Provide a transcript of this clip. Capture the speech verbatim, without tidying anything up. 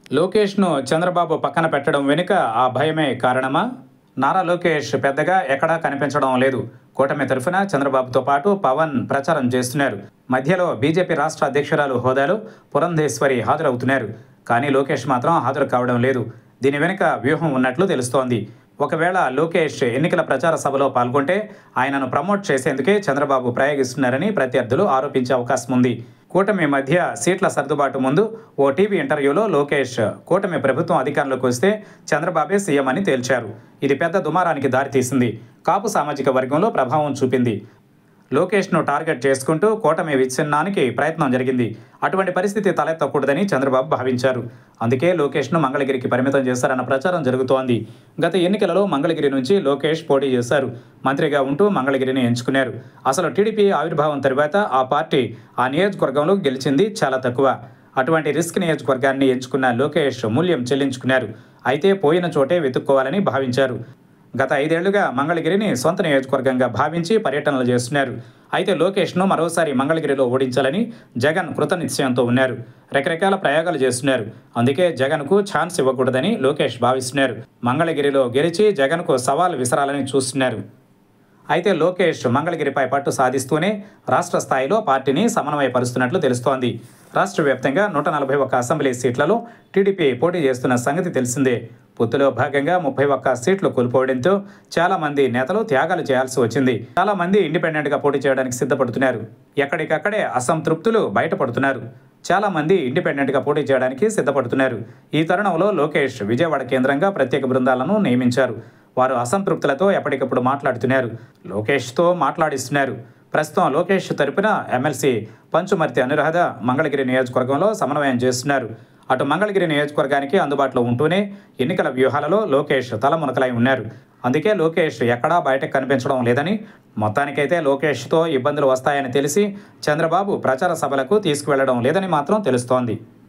లోకేష్ను చంద్రబాబు పక్కన పెట్టడం వెనుక ఆ భయమే కారణమా? నారా లోకేష్ పెద్దగా ఎక్కడా కనిపించడం లేదు. కూటమి తరఫున చంద్రబాబుతో పాటు పవన్ ప్రచారం చేస్తున్నారు. మధ్యలో బీజేపీ రాష్ట్ర అధ్యక్షురాలు హోదాలో పురంధేశ్వరి హాజరవుతున్నారు. కానీ లోకేష్ మాత్రం హాజరు కావడం లేదు. దీని వెనుక వ్యూహం ఉన్నట్లు తెలుస్తోంది. ఒకవేళ లోకేష్ ఎన్నికల ప్రచార సభలో పాల్గొంటే ఆయనను ప్రమోట్ చేసేందుకే చంద్రబాబు ప్రయోగిస్తున్నారని ప్రత్యర్థులు ఆరోపించే అవకాశం ఉంది. కూటమి మధ్య సీట్ల సర్దుబాటు ముందు ఓ టీవీ ఇంటర్వ్యూలో లోకేష్ కూటమి ప్రభుత్వం అధికారంలోకి వస్తే చంద్రబాబే సీఎం అని తేల్చారు. ఇది పెద్ద దుమారానికి దారితీసింది. కాపు సామాజిక వర్గంలో ప్రభావం చూపింది. లోకేష్ను టార్గెట్ చేసుకుంటూ కూటమి విచ్ఛిన్నానికి ప్రయత్నం జరిగింది. అటువంటి పరిస్థితి తలెత్తకూడదని చంద్రబాబు భావించారు. అందుకే లోకేష్ను మంగళగిరికి పరిమితం చేశారన్న ప్రచారం జరుగుతోంది. గత ఎన్నికలలో మంగళగిరి నుంచి లోకేష్ పోటీ చేశారు. మంత్రిగా ఉంటూ మంగళగిరిని ఎంచుకున్నారు. అసలు టీడీపీ ఆవిర్భావం తర్వాత ఆ పార్టీ ఆ నియోజకవర్గంలో గెలిచింది చాలా తక్కువ. అటువంటి రిస్క్ నియోజకవర్గాన్ని ఎంచుకున్న లోకేష్ మూల్యం చెల్లించుకున్నారు. అయితే పోయిన చోటే వెతుక్కోవాలని భావించారు. గత ఐదేళ్లుగా మంగళగిరిని సొంత నియోజకవర్గంగా భావించి పర్యటనలు చేస్తున్నారు. అయితే లోకేష్ను మరోసారి మంగళగిరిలో ఓడించాలని జగన్ కృతనిశ్చయంతో ఉన్నారు. రకరకాల ప్రయోగాలు చేస్తున్నారు. అందుకే జగన్కు ఛాన్స్ ఇవ్వకూడదని లోకేష్ భావిస్తున్నారు. మంగళగిరిలో గెలిచి జగన్కు సవాల్ విసరాలని చూస్తున్నారు. అయితే లోకేష్ మంగళగిరిపై పట్టు సాధిస్తూనే రాష్ట్ర స్థాయిలో పార్టీని సమన్వయపరుస్తున్నట్లు తెలుస్తోంది. రాష్ట్ర వ్యాప్తంగా నూట నలభై ఒక్క అసెంబ్లీ సీట్లలో టీడీపీ పోటీ చేస్తున్న సంగతి తెలిసిందే. పొత్తులో భాగంగా ముప్పై ఒక్క సీట్లు కోల్పోవడంతో చాలా మంది నేతలు త్యాగాలు చేయాల్సి వచ్చింది. చాలా మంది ఇండిపెండెంట్గా పోటీ చేయడానికి సిద్ధపడుతున్నారు. ఎక్కడికక్కడే అసంతృప్తులు బయటపడుతున్నారు. చాలా మంది ఇండిపెండెంట్గా పోటీ చేయడానికి సిద్ధపడుతున్నారు. ఈ తరుణంలో లోకేష్ విజయవాడ కేంద్రంగా ప్రత్యేక బృందాలను నియమించారు. వారు అసంతృప్తులతో ఎప్పటికప్పుడు మాట్లాడుతున్నారు. లోకేష్తో మాట్లాడిస్తున్నారు. ప్రస్తుతం లోకేష్ తరపున ఎమ్మెల్సీ పంచుమర్తి అనురాధ మంగళగిరి నియోజకవర్గంలో సమన్వయం చేస్తున్నారు. అటు మంగళగిరి నియోజకవర్గానికి అందుబాటులో ఉంటూనే ఎన్నికల వ్యూహాలలో లోకేష్ తలమునకలై ఉన్నారు. అందుకే లోకేష్ ఎక్కడా బయటకు కనిపించడం లేదని, మొత్తానికైతే లోకేష్తో ఇబ్బందులు వస్తాయని తెలిసి చంద్రబాబు ప్రచార సభలకు తీసుకువెళ్లడం లేదని మాత్రం తెలుస్తోంది.